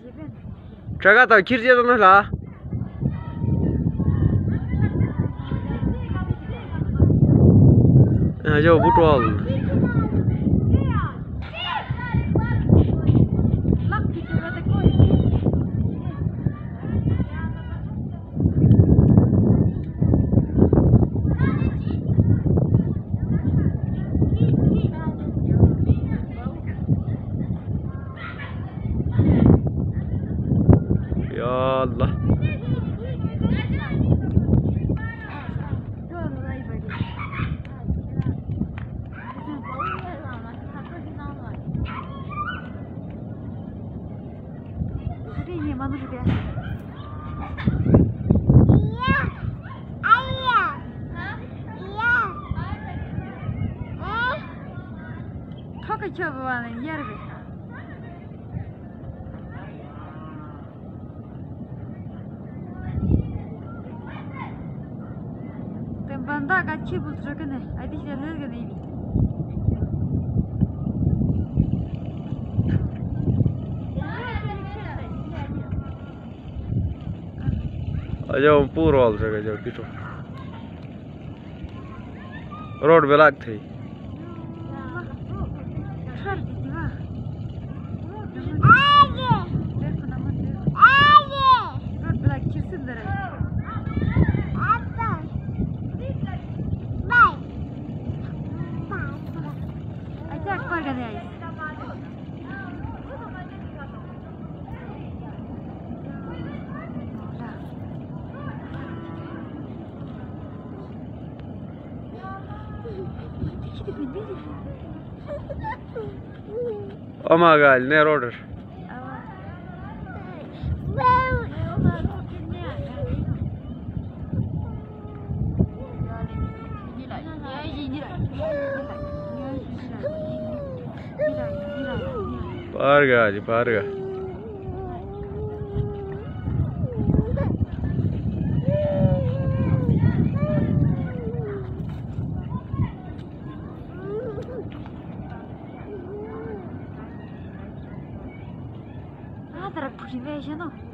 Traga tau kirje to la. Jo butol. Ya Allah. Banda kaçı bulacak ne? Hadi gidelim gene. Aja puro al jaga jo kito. Road belak thai. Amagal ne roder. Parga ji parga. Terus puji veja no.